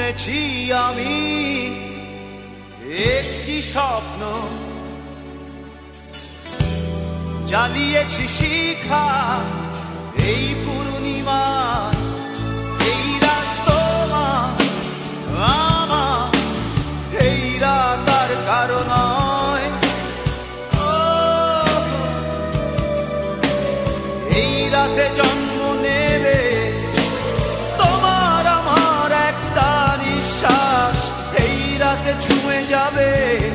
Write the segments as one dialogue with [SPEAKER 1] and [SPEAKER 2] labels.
[SPEAKER 1] বুনেছি আমি একটি স্বপ্ন, জ্বালিয়েছি শিখা এই পূর্ণিমা, এই রাত তোমার আমার, এই রাত আর কারো নয়। এই রাতে জন্ম নেবে তোমার আমার একটা নিঃশ্বাস, এই রাতে ছুঁয়ে যাবে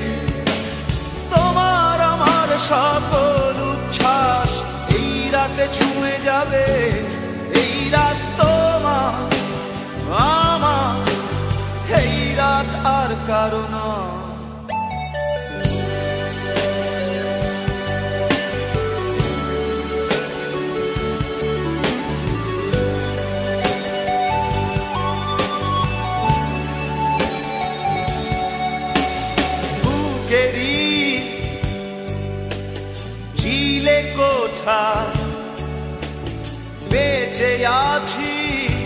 [SPEAKER 1] তোমার আমার সকল উচ্ছ্বাস, এই রাতে ছুঁয়ে যাবে এই রাত তোমার আমার, এই রাত আর কারো নয়। ঝিলে কোঠা বেঁচে আছি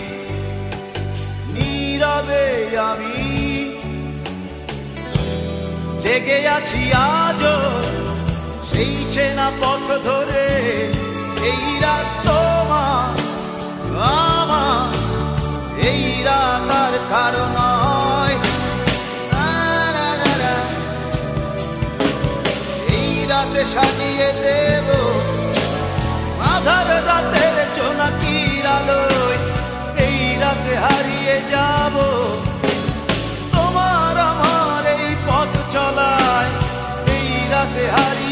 [SPEAKER 1] নীরবে আমি, জেগে আছি আজও সেই চেনা পথ ধরে, এই রাত তোমার আমার, এই রাত আর কারো নয়। রাতে সাজিয়ে দেব আধার রাতের জোনাকির আলোয়, এই রাতে হারিয়ে যাব তোমার আমার এই পথ চলায়, এই রাতে হারিয়ে